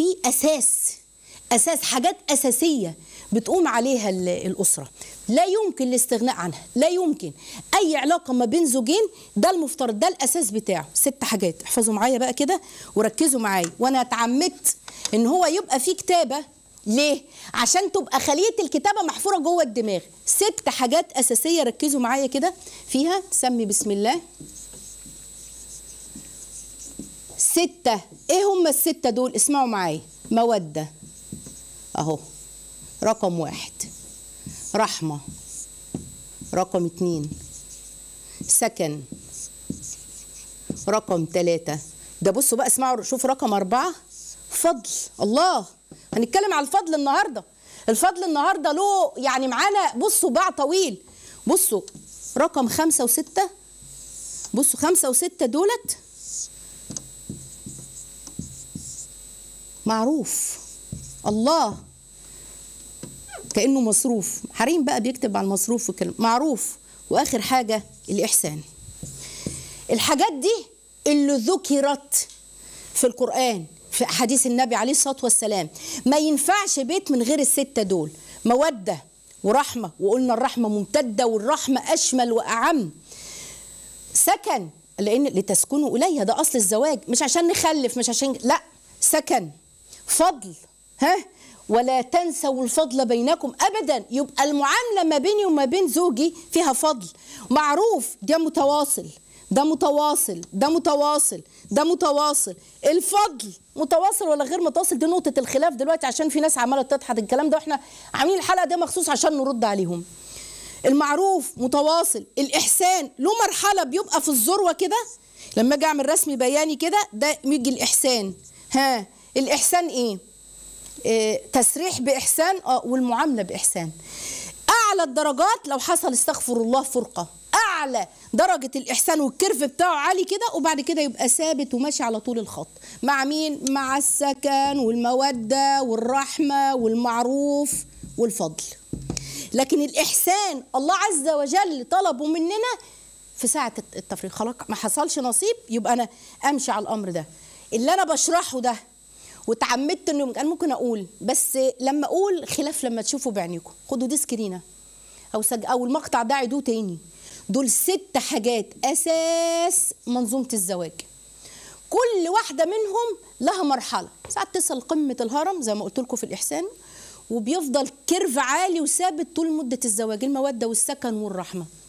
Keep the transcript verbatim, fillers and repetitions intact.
في اساس اساس حاجات اساسيه بتقوم عليها الاسره، لا يمكن الاستغناء عنها، لا يمكن اي علاقه ما بين زوجين، ده المفترض، ده الاساس بتاعه. ست حاجات احفظوا معايا بقى كده وركزوا معايا، وانا اتعمدت ان هو يبقى في كتابه. ليه؟ عشان تبقى خليه الكتابه محفوره جوه الدماغ. ست حاجات اساسيه ركزوا معايا كده فيها. سمي بسم الله. ستة. ايه هم الستة دول؟ اسمعوا معايا. مودة اهو رقم واحد، رحمة رقم اتنين، سكن رقم تلاتة. ده بصوا بقى اسمعوا، شوف رقم أربعة، فضل. الله، هنتكلم على الفضل النهارده. الفضل النهارده له يعني معانا بصوا باع طويل. بصوا رقم خمسة وستة، بصوا خمسة وستة دولت معروف. الله، كأنه مصروف. حريم بقى بيكتب على المصروف وكلمة معروف. واخر حاجة الإحسان. الحاجات دي اللي ذكرت في القرآن في أحاديث النبي عليه الصلاة والسلام. ما ينفعش بيت من غير الستة دول. مودة ورحمة، وقلنا الرحمة ممتدة والرحمة أشمل وأعم. سكن، لأن لتسكنوا إليها، ده أصل الزواج، مش عشان نخلف، مش عشان لا، سكن. فضل، ها، ولا تنسوا الفضل بينكم أبدا. يبقى المعاملة ما بيني وما بين زوجي فيها فضل. معروف، ده متواصل، ده متواصل، ده متواصل، ده متواصل. الفضل متواصل ولا غير متواصل، دي نقطة الخلاف دلوقتي، عشان في ناس عمالة تضحك الكلام ده، واحنا عاملين الحلقة دي مخصوص عشان نرد عليهم. المعروف متواصل. الإحسان له مرحلة بيبقى في الذروة كده، لما اجي اعمل رسم بياني كده ده يجي الإحسان. ها، الإحسان إيه؟ إيه، تسريح بإحسان، اه، والمعاملة بإحسان. أعلى الدرجات لو حصل استغفر الله فرقة، أعلى درجة الإحسان والكيرف بتاعه عالي كده، وبعد كده يبقى ثابت وماشي على طول الخط. مع مين؟ مع السكن والمودة والرحمة والمعروف والفضل. لكن الإحسان الله عز وجل طلبه مننا في ساعة التفريق. خلاص ما حصلش نصيب، يبقى أنا أمشي على الأمر ده اللي أنا بشرحه ده. وتعمدت انه انا ممكن اقول، بس لما اقول خلاف لما تشوفوا بعينيكم. خدوا دي سكرينه او سج... او المقطع ده عيدوه تاني. دول ست حاجات اساس منظومه الزواج. كل واحده منهم لها مرحله. ساعات تصل قمه الهرم زي ما قلت لكم في الاحسان، وبيفضل كيرف عالي وثابت طول مده الزواج. الموده والسكن والرحمه.